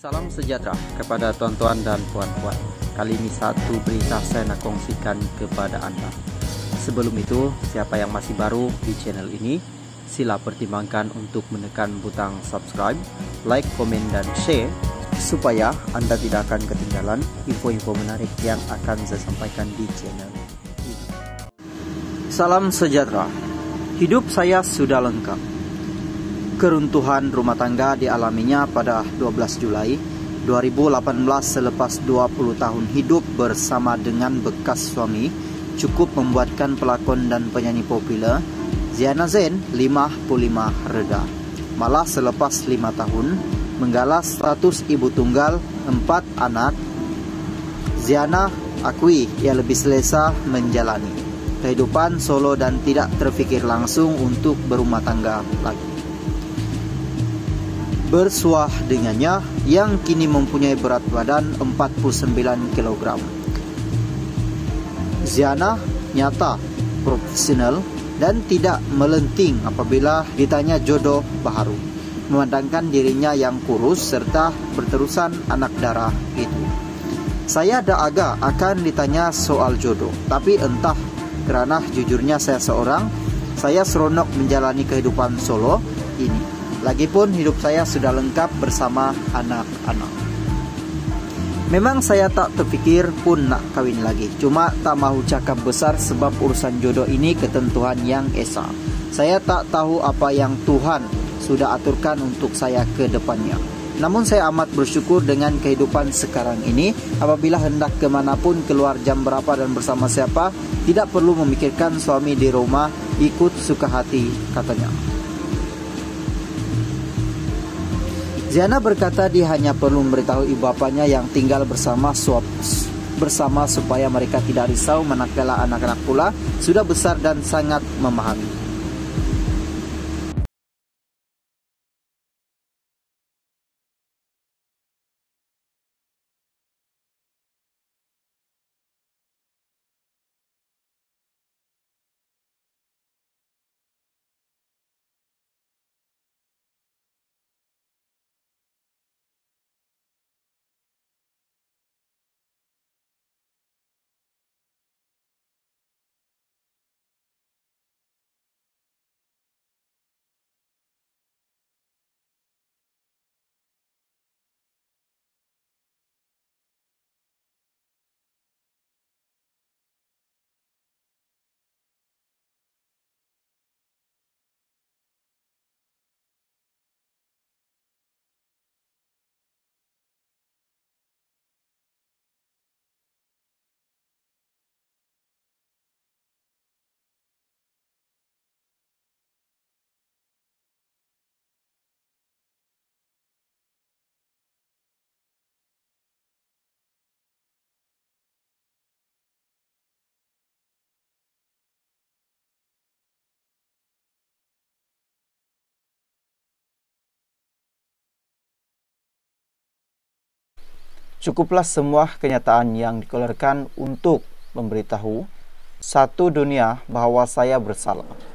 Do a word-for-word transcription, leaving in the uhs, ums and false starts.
Salam sejahtera kepada tuan-tuan dan puan-puan. Kali ini satu berita saya nak kongsikan kepada anda. Sebelum itu, siapa yang masih baru di channel ini, sila pertimbangkan untuk menekan butang subscribe, like, komen, dan share supaya anda tidak akan ketinggalan info-info menarik yang akan saya sampaikan di channel ini. Salam sejahtera. Hidup saya sudah lengkap. Keruntuhan rumah tangga dialaminya pada dua belas Julai dua ribu delapan belas selepas dua puluh tahun hidup bersama dengan bekas suami cukup membuatkan pelakon dan penyanyi populer Ziana Zain lima puluh lima reda. Malah selepas lima tahun menggalas status ibu tunggal empat anak, Ziana akui ia lebih selesa menjalani kehidupan solo dan tidak terfikir langsung untuk berumah tangga lagi. Bersuah dengannya yang kini mempunyai berat badan empat puluh sembilan kilogram. Ziana nyata profesional dan tidak melenting apabila ditanya jodoh baharu, memandangkan dirinya yang kurus serta berterusan anak darah itu. Saya ada agak akan ditanya soal jodoh, tapi entah kerana jujurnya saya seorang, saya seronok menjalani kehidupan solo ini. Lagipun hidup saya sudah lengkap bersama anak-anak. Memang saya tak terfikir pun nak kawin lagi. Cuma tak mahu cakap besar sebab urusan jodoh ini ketentuan yang esa. Saya tak tahu apa yang Tuhan sudah aturkan untuk saya ke depannya. Namun saya amat bersyukur dengan kehidupan sekarang ini. Apabila hendak kemanapun, keluar jam berapa dan bersama siapa, tidak perlu memikirkan suami di rumah, ikut suka hati, katanya. Ziana berkata dia hanya perlu memberitahu ibu bapanya yang tinggal bersama suap, bersama supaya mereka tidak risau, manakala anak-anak pula sudah besar dan sangat memahami. Cukuplah semua kenyataan yang dikeluarkan untuk memberitahu satu dunia bahawa saya bersalah.